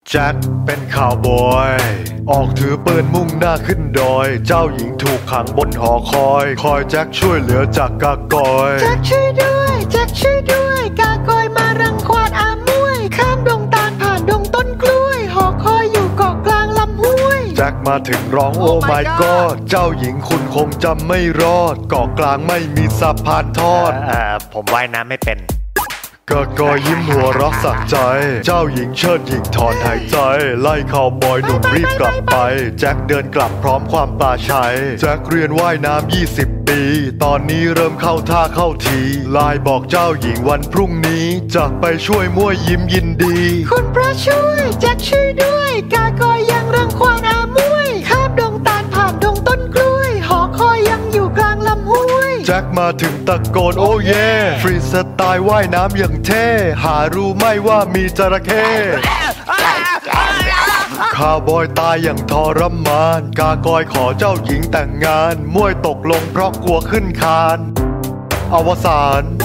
แจ็คเป็นข่าวบอยออกถือปืนมุ่งหน้าขึ้นดอยเจ้าหญิงถูกขังบนหอคอยแจ็คช่วยเหลือจากกากอยแจ็คช่วยด้วยแจ็คช่วยด้วยกากอยมารังควานอามวยข้ามดงตาลผ่านดงต้นกล้วยหอคอยอยู่เกาะกลางลำห้วยแจ็คมาถึงร้องโอ้ my god เจ้าหญิงคุณคงจำไม่รอดเกาะกลางไม่มีสะพานทอดผมว่ายน้ำไม่เป็นกากอยยิ้มหัวเราะสักใจเจ้าหญิงเชิดหญิงถอนหายใจไล่ข่าวบอยหนุ่มรีบกลับไปแจ็คเดินกลับพร้อมความปลาชัยแจ็คเรียนว่ายน้ำ20 ปีตอนนี้เริ่มเข้าท่าเข้าทีไลน์บอกเจ้าหญิงวันพรุ่งนี้จะไปช่วยมั่วยิ้มยินดีคุณพระช่วยแจ็คช่วยด้วยกากอยยังรังควานอามวยข้ามดงตาลผ่านดงต้นกล้วยหอคอยยังอยู่กลางลำห้วยแจ็คมาถึงตะโกนโอ้เย่ฟรีสไตล์ว่ายน้ำอย่างเท่หารู้ไหมว่ามีจระเข้ข้าวบอยตายอย่างทรมานกากอยขอเจ้าหญิงแต่งงานมวยตกลงเพราะกลัวขึ้นคานอวสาน